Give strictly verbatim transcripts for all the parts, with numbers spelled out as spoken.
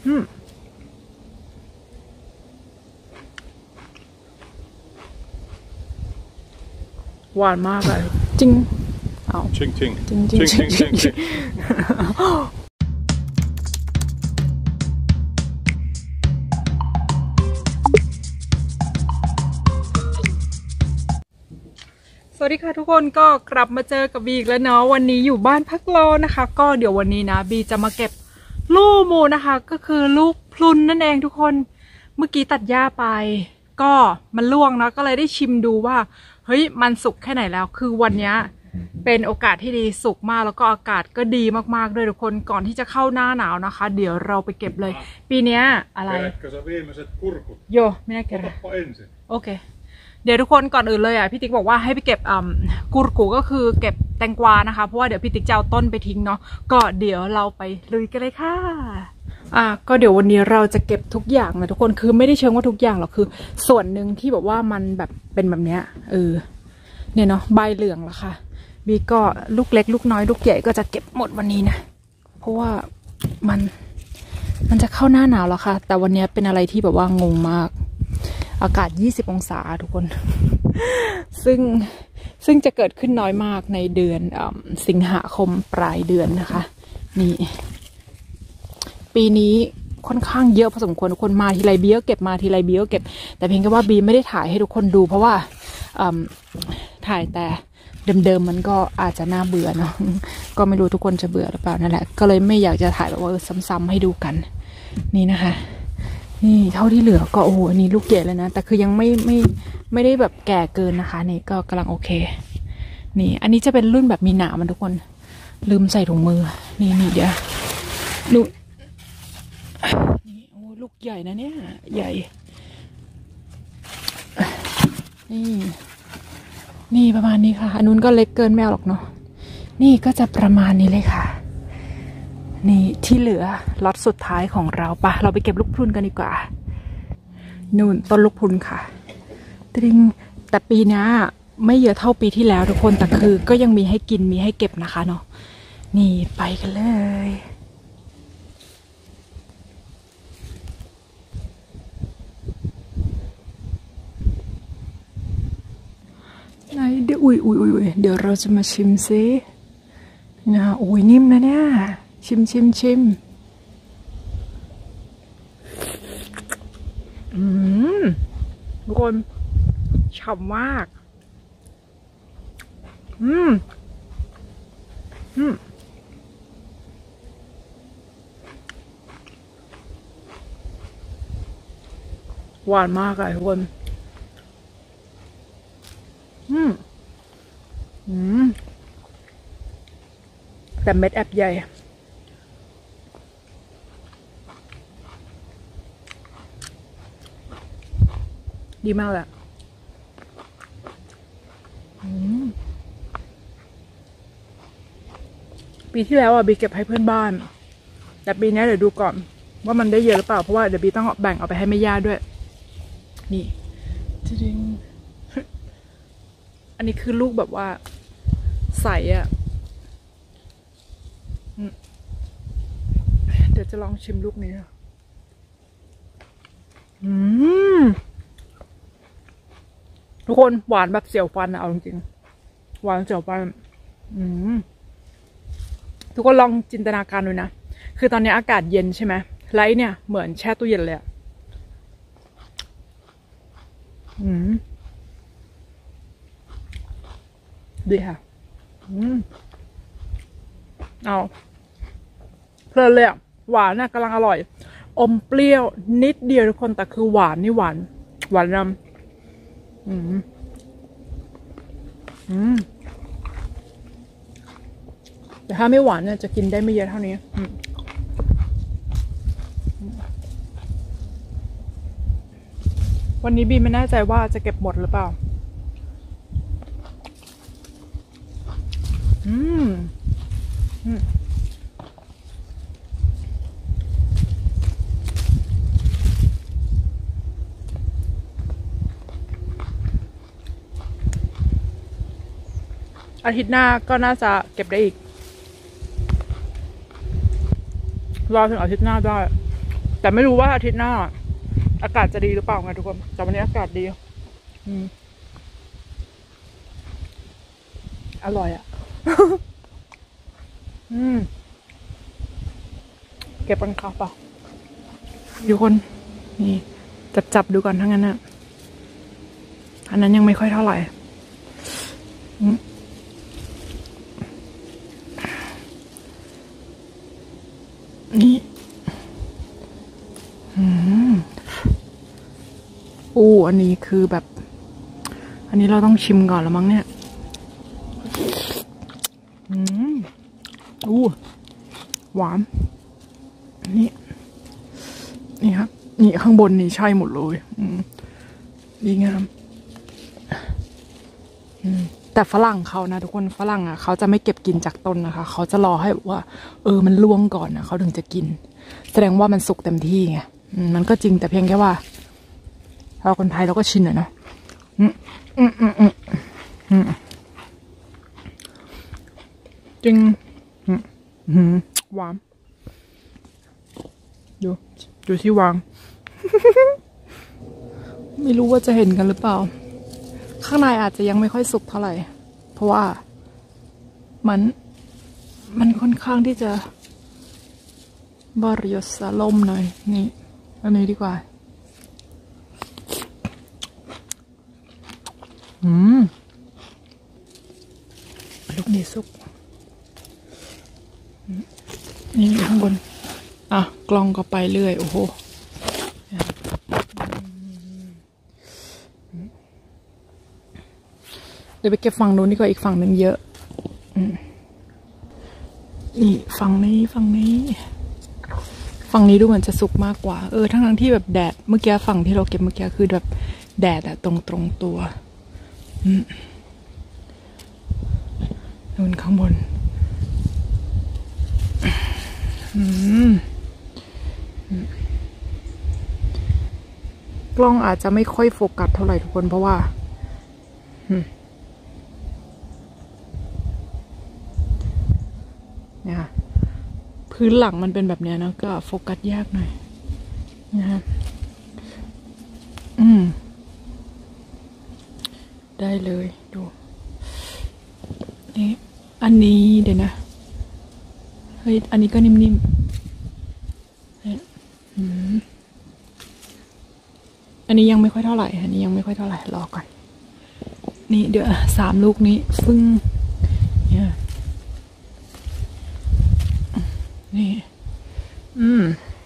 อืมหวานมากเลยจริงเอาจริงจริงจริงจริงจริงจริงจริงสวัสดีค่ะทุกคนก็กลับมาเจอกับบีอีกแล้วเนาะวันนี้อยู่บ้านพักรอนะคะก็เดี๋ยววันนี้นะบีจะมาเก็บลูกหมูนะคะก็คือลูกพลุนนั่นเองทุกคนเมื่อกี้ตัดหญ้าไปก็มันร่วงนะก็เลยได้ชิมดูว่าเฮ้ยมันสุกแค่ไหนแล้วคือวันนี้เป็นโอกาสที่ดีสุกมากแล้วก็อากาศก็ดีมากๆด้วยทุกคนก่อนที่จะเข้าหน้าหนาวนะคะเดี๋ยวเราไปเก็บเลยปีนี้อะไรโยไม่น่าเก็บโอเคเดี๋ยวทุกคนก่อนอื่นเลยอ่ะพี่ติ๊กบอกว่าให้ไปเก็บอ่ากูรกูก็คือเก็บแตงกวานะคะเพราะว่าเดี๋ยวพี่ติ๊กจะเอาต้นไปทิ้งเนาะก็เดี๋ยวเราไปลุยกันเลยค่ะอ่ะก็เดี๋ยววันนี้เราจะเก็บทุกอย่างนะทุกคนคือไม่ได้เชิงว่าทุกอย่างหรอกคือส่วนหนึ่งที่แบบว่ามันแบบเป็นแบบเนี้ยเออเนี่ยเนาะใบเหลืองละค่ะบีก็ลูกเล็กลูกน้อยลูกใหญ่ก็จะเก็บหมดวันนี้นะเพราะว่ามันมันจะเข้าหน้าหนาวแล้วค่ะแต่วันนี้เป็นอะไรที่แบบว่างงมากอากาศยี่สิบองศาทุกคน ซึ่งซึ่งจะเกิดขึ้นน้อยมากในเดือนสิงหาคมปลายเดือนนะคะนี่ปีนี้ค่อนข้างเยอะพอสมควรทุกคนมาทีไรบีก็เก็บมาทีไรบีก็เก็บแต่เพียงแค่ว่าบีไม่ได้ถ่ายให้ทุกคนดูเพราะว่าถ่ายแต่เดิมๆมันก็อาจจะน่าเบื่อเนาะก็ไม่รู้ทุกคนจะเบื่อหรือเปล่านั่นแหละก็เลยไม่อยากจะถ่ายแบบว่าซ้ำๆให้ดูกันนี่นะคะนี่เท่าที่เหลือก็โอ้โหอันนี้ลูกใหญ่เลยนะแต่คือยังไม่ไม่ไม่ได้แบบแก่เกินนะคะนี่ก็กำลังโอเคนี่อันนี้จะเป็นรุ่นแบบมีหนามมันทุกคนลืมใส่ถุงมือนี่นี่เดี๋ยวดูนี่โอ้ลูกใหญ่นะเนี่ยใหญ่นี่นี่ประมาณนี้ค่ะอันนู้นก็เล็กเกินแมวหรอกเนาะนี่ก็จะประมาณนี้เลยค่ะนี่ที่เหลือล็อตสุดท้ายของเราปะเราไปเก็บลูกพรุนกันดีกว่านู่นต้นลูกพรุนค่ะตริงแต่ปีนี้ไม่เยอะเท่าปีที่แล้วทุกคนแต่คือก็ยังมีให้กินมีให้เก็บนะคะเนาะนี่ไปกันเลยไหนเดี๋ยวอุ้ยอุ้ยอุ้ยเดี๋ยวเราจะมาชิมซินะโอ้ยนิ่มนะเนี่ยชิมชิมชิมอืมทุกคนฉ่ำมากอืมอืมหวานมากเลยทุกคนอืมอืมแต่เม็ดแอบใหญ่ดีมากเลยปีที่แล้วอ่ะบีเก็บให้เพื่อนบ้านแต่ปีนี้เดี๋ยวดูก่อนว่ามันได้เยอะหรือเปล่าเพราะว่าเดี๋ยวบีต้องแบ่งเอาไปให้แม่ย่าด้วยนี่จริงอันนี้คือลูกแบบว่าใสอ่ะเดี๋ยวจะลองชิมลูกนี้อืมทุกคนหวานแบบเสียวฟันนะเอาจริงๆหวานเสียวฟันอืมทุกคนลองจินตนาการดูนะคือตอนนี้อากาศเย็นใช่ไหมไลท์เนี่ยเหมือนแช่ตู้เย็นเลยอ่ะอืมดีค่ะอืมเอาเพลินเลยอ่ะหวานน่ะกำลังอร่อยอมเปรี้ยวนิดเดียวทุกคนแต่คือหวานนี่หวานหวานนำอืมอืมแต่ถ้าไม่หวานเนี่ยจะกินได้ไม่เยอะเท่านี้วันนี้บีไม่แน่ใจว่าจะเก็บหมดหรือเปล่าอืมอืมอาทิตย์หน้าก็น่าจะเก็บได้อีกรอถึงอาทิตย์หน้าได้แต่ไม่รู้ว่าอาทิตย์หน้าอากาศจะดีหรือเปล่าไงทุกคนแต่วันนี้อากาศดีอืมอร่อยอ่ะ อืมเก็บกันข้าวเปล่าทุกคนนี่จับจับดูก่อนทั้งนั้นนะอันนั้นยังไม่ค่อยเท่าไหร่นี่อืมอู้อันนี้คือแบบอันนี้เราต้องชิมก่อนแล้วมั้งเนี่ยอืมอู้หวานนี่นี่ครับนี่ข้างบนนี่ใช่หมดเลยอืมดีงามอืมแต่ฝรั่งเขานะทุกคนฝรั่งอ่ะเขาจะไม่เก็บกินจากต้นนะคะเขาจะรอให้ว่าเออมันร่วงก่อนนะเขาถึงจะกินแสดงว่ามันสุกเต็มที่ไงมันก็จริงแต่เพียงแค่ว่าเราคนไทยเราก็ชินอะเนาะอืมอืมอืมอืมอืมจริงอืมอืมหวานดูดูที่วาง ไม่รู้ว่าจะเห็นกันหรือเปล่าข้างในอาจจะยังไม่ค่อยสุกเท่าไหร่เพราะว่ามันมันค่อนข้างที่จะบริยศลมหน่อยนี่อันนี้ดีกว่าอืมลูกนี้สุกนี่ข้างบนอ่ะกล้องก็ไปเรื่อยโอ้โหเดี๋ยวไปเก็บฝั่งนู้นดีกว่าอีกฝั่งหนึ่งเยอะนี่ฝั่งนี้ฝั่งนี้ฝั่งนี้ดูเหมือนจะสุกมากกว่าเออทั้งทั้งที่แบบแดดเมื่อกี้ฝั่งที่เราเก็บเมื่อกี้คือแบบแดดอะตรงตรงตัวนู่นข้างบนกล้องอาจจะไม่ค่อยโฟกัสเท่าไหร่ทุกคนเพราะว่าเนี่ยค่ะพื้นหลังมันเป็นแบบนี้นะก็โฟกัสยากหน่อยนะฮะอืมได้เลยดูนี่อันนี้เดี๋ยวนะเฮ้ยอันนี้ก็นิ่มๆอืมอันนี้ยังไม่ค่อยเท่าไหร่อันนี้ยังไม่ค่อยเท่าไหร่รอก่อนนี่เดี๋ยวสามลูกนี้ฟึ่งเนี่ยนี่อืม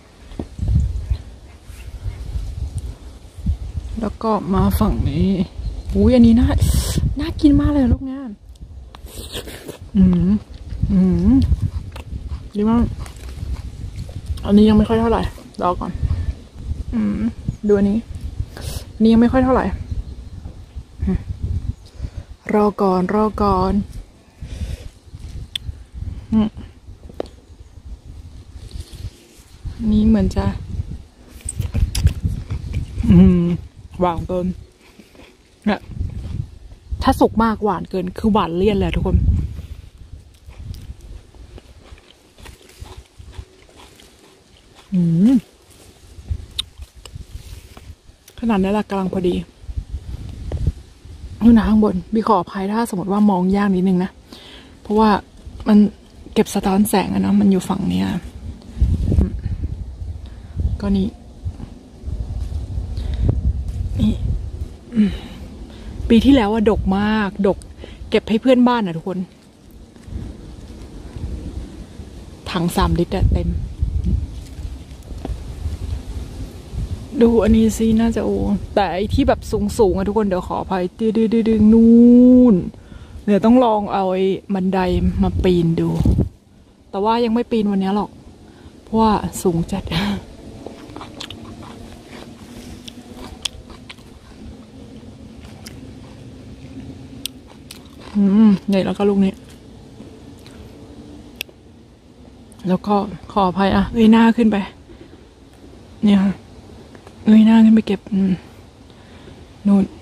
แล้วก็มาฝั่งนี้อุ้ยอันนี้น่าน่ากินมากเลยลูกงานอืมอืมดีมากอันนี้ยังไม่ค่อยเท่าไหร่รอก่อนอืมดูอันนี้อันนี้ยังไม่ค่อยเท่าไหร่รอก่อนรอก่อนอืมนี่เหมือนจะอืมหวานเกินเนี่ยถ้าสุกมากหวานเกินคือหวานเลี่ยนเลยทุกคนอืมขนาดนี้แหละกำลังพอดีนู่นนะข้างบนบีขออภัยถ้าสมมติว่ามองยากนิดนึงนะเพราะว่ามันเก็บสะท้อนแสงอะเนาะมันอยู่ฝั่งเนี้ยก็นี่นี่ปีที่แล้วว่าดกมากดกเก็บให้เพื่อนบ้านอะทุกคนถังสามลิตรอะเต็มดูอันนี้สิน่าจะโอ้แต่ไอที่แบบสูงสูงอะทุกคนเดี๋ยวขออภัยดื้อดื้อดื้อนู่นเดี๋ยวต้องลองเอาไอ้บันไดมาปีนดูแต่ว่ายังไม่ปีนวันนี้หรอกเพราะว่าสูงจัดอืมเนี่ยแล้วก็ลูกนี้แล้วก็ขออภัยอ่ะเอ้ยหน้าขึ้นไปเนี่ยเอ้ยหน้าขึ้นไปเก็บนู่น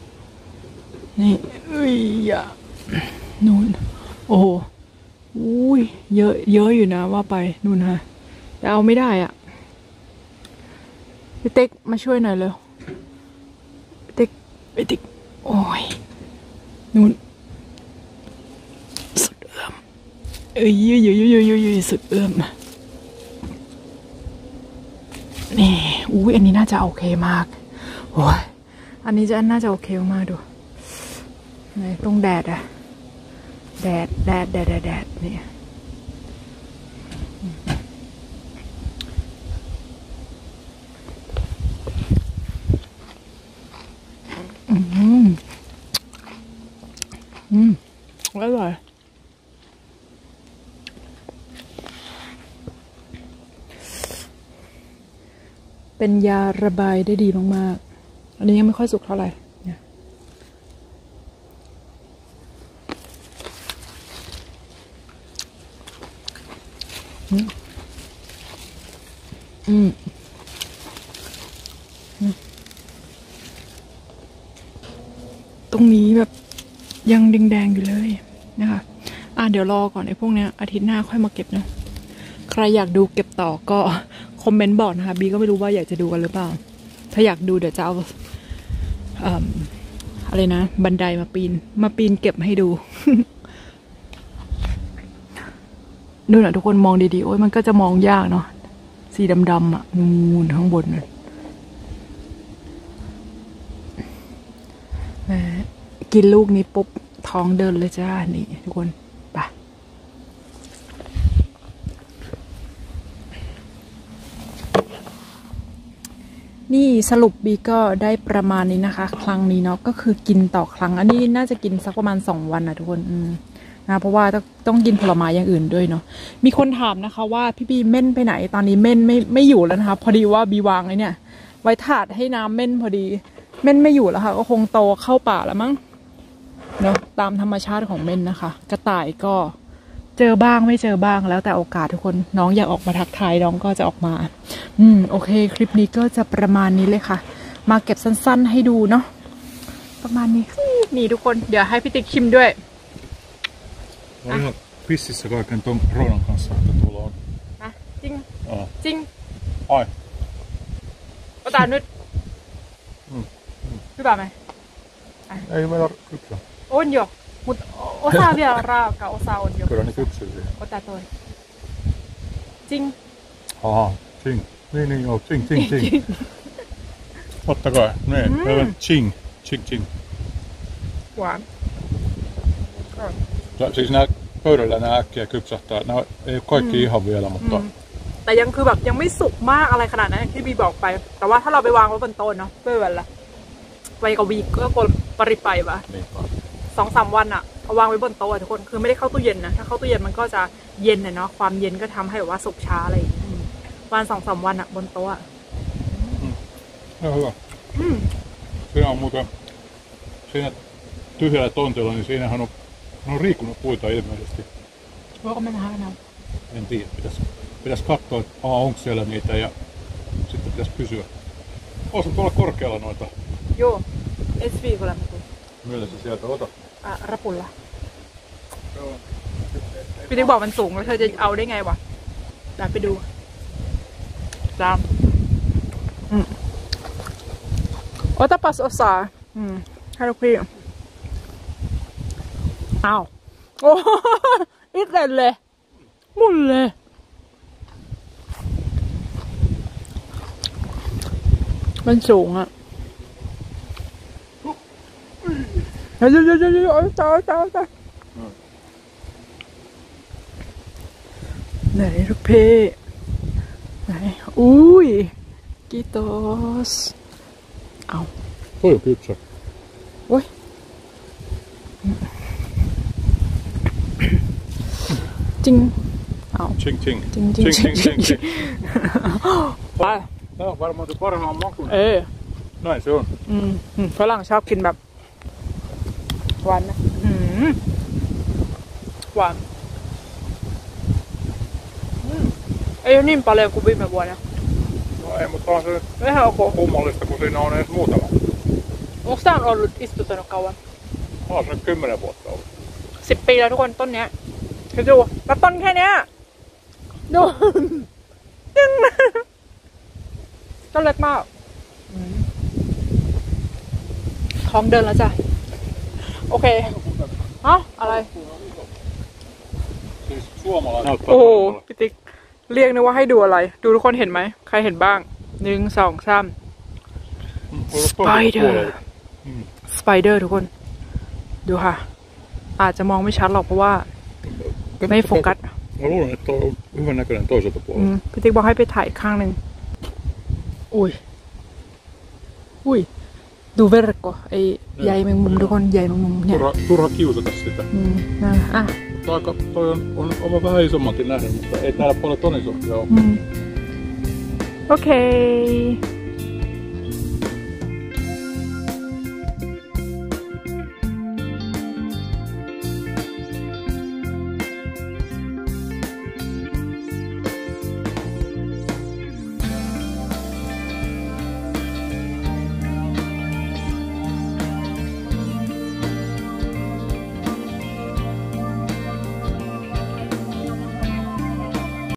นี่เอ้ยอ่ะนู่นโอ้โหอุ้ยยเยอะเยอะอยู่นะว่าไปนู่นฮะแต่เอาไม่ได้อ่ะพี่เต็กมาช่วยหน่อยเร็วพี่เต็กพี่เต็กโอ้ยนู่นสุดเอื้อมเอ้ยยืดยืดยืดยืดยืดสุดเอื้อมนี่อุ้ยอันนี้น่าจะโอเคมากโอ้ยอันนี้จะน่าจะโอเคมากดูไหนตรงแดดอะแดดแดดแดดแดดแดดนี่อืมอืมอร่อยเป็นยาระบายได้ดีมากๆอันนี้ยังไม่ค่อยสุกเท่าไหร่เนี่ยอืมอืมตรงนี้แบบยังแดงๆอยู่เลยนะคะอ่ะเดี๋ยวรอก่อนไอ้พวกเนี้ยอาทิตย์หน้าค่อยมาเก็บนะใครอยากดูเก็บต่อก็คอมเมนต์บอกนะคะบีก็ไม่รู้ว่าอยากจะดูกันหรือเปล่าถ้าอยากดูเดี๋ยวจะเอาอ่าอะไรนะบันไดมาปีนมาปีนเก็บให้ดู ดูหน่อยทุกคนมองดีๆโอ้ยมันก็จะมองยากเนาะสีดำๆอ่ะนูนข้างบนเลยกินลูกนี้ปุ๊บท้องเดินเลยจ้านี่ทุกคนไปนี่สรุปบีก็ได้ประมาณนี้นะคะครั้งนี้เนาะก็คือกินต่อครั้งอันนี้น่าจะกินสักประมาณสองวันนะทุกคนอืมนะเพราะว่าต้องต้องกินผลไม้อย่างอื่นด้วยเนาะมีคนถามนะคะว่าพี่บีเม่นไปไหนตอนนี้เม่นไม่ไม่อยู่แล้วนะคะพอดีว่าบีวางไอ้เนี่ยไว้ถาดให้น้ำเม่นพอดีเม่นไม่อยู่แล้วค่ะก็คงโตเข้าป่าแล้วมั้งเนาะตามธรรมชาติของเม่นนะคะกระต่ายก็เจอบ้างไม่เจอบ้างแล้วแต่โอกาสทุกคนน้องอยากออกมาทักทายน้องก็จะออกมาอืมโอเคคลิปนี้ก็จะประมาณนี้เลยค่ะมาเก็บสั้นๆให้ดูเนาะประมาณนี้นี่ทุกคนเดี๋ยวให้พี่ติ๊กชิมด้วย Mä olin ihan pississä kaiken ton Ronan kanssa, että tuolla on. Äh, jing. Aa. Jing. Ai. Ota nyt. Mm. Hyvä me. Äh. Ei meillä kypsä. On jo, mutta osa vielä raaka, osa on jo. Kyllä ne kypsyy siihen. Ota toi. Jing. Aha, ching. Niin, niin joo, ching, ching, ching. Ottakaa, niin, mm. meillä on ching, ching, ching. Vaan. Ja, siis nämä pöydällä nämä äkkiä kypsähtää. Nämä ei ole kaikki mm. ihan vielä, mutta... Mm. แต่ยังคือแบบยังไม่สุกมากอะไรขนาดนั้นที่บีบอกไปแต่ว่าถ้าเราไปวางไว้บนโต๊ะเนาะเพื่อวันละไว้กับวีก็กลปริไปปะสองสามวันอะเอาวางไว้บนโต๊ะทุกคนคือไม่ได้เข้าตู้เย็นนะถ้าเข้าตู้เย็นมันก็จะเย็นเนาะความเย็นก็ทำให้แบบว่าสุกช้าอะไรอย่างเงี้ยวันสองสามวันอะบนโต๊ะ Ihan hyvä. Mm. Siinä on muuten, siinä tyhjällä tontilla, niin siinähän on, on riikunut puita ilmeisesti. Voiko mennä hämään? En tiedä, pitäisi, pitäisi katsoa, että aha, onko siellä niitä ja sitten pitäisi kysyä. Olisiko tuolla korkealla noita? Joo, ensi viikolla mä tuun. Millä sä sieltä otat? Äh, rapulla. Joo. พี่ติ๊กบอกมันสูงแล้วเธอจะเอาได้ไงวะเดี๋ยวไปดูตามอืมOtapas osaa. Hmm. Hello, Pia. Au. Oh, itselle. Mulle. Man สูงอ่ะเฮ้ยเฮ้ยเฮ้ยเฮ้ยโอ้ยตายตายตายไหนลูกพี่ไหนอุ้ยกิโตสเอา Toi on kypsä. Oi. Ching. Au. Ching ching. Ching ching ching ching. ching. Vai. Tää on varmaan se parhaan makuinen. Ei. Näin se on. อืมฝรั่งชอบกินแบบหวานนะอืมหวานไอ้นี่paljon kuin viime vuonna. No ei, mutta on se Ihan ok. kummallista, kun siinä on edes muutama. Onko tämä ollut istuttanut kauan? On se kymmenen vuotta ollut. สิบปีแล้วทุกคนต้นเนี้ยคิดดูแล้วต้นแค่เนี้ยดูจึ้งต้นเล็กมากท้องเดินแล้วจ้ะโอเคเอ้าอะไร Siis suomalainen. โอ้โหพี่ติ๊กเรียกนึกว่าให้ดูอะไร ดูทุกคนเห็นไหมใครเห็นบ้างหนึ่งสองสามสไปเดอร์สไปเดอร์ทุกคนดูค่ะอาจจะมองไม่ชัดหรอกเพราะว่าไม่โฟกัส Mä luulen, että on hyvän näköinen toiselta อื puolelta. มพี่ติ๊กบอกให้ไปถ่ายอีกข้างหนึ่งอุ้ยอุ้ยดูเวรก่อไอ้ใยแมงมุมทุกคนใยแมงมุมเนี่ย Turha, turha kiusata sitä. อืมนั่นแหละอ่ะ Toi, aika, toi on, on, on vähän isommankin nähden, mutta ei täällä paljon ton isompia ole. อืมโอเค